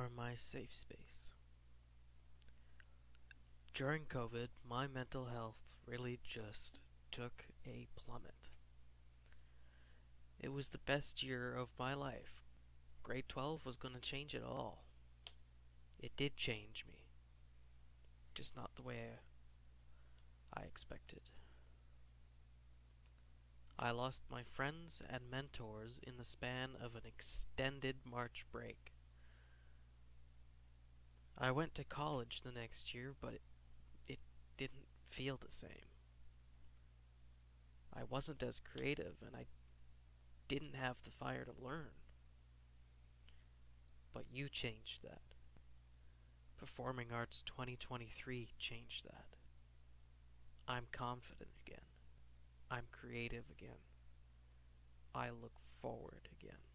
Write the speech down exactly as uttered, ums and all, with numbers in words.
are my safe space. During COVID, my mental health really just took a plummet. It was the best year of my life. Grade twelve was going to change it all. It did change me, just not the way I expected. I lost my friends and mentors in the span of an extended March break. I went to college the next year, but it, it didn't feel the same. I wasn't as creative, and I didn't have the fire to learn. But you changed that. Performing Arts twenty twenty-three changed that. I'm confident again. I'm creative again. I look forward again.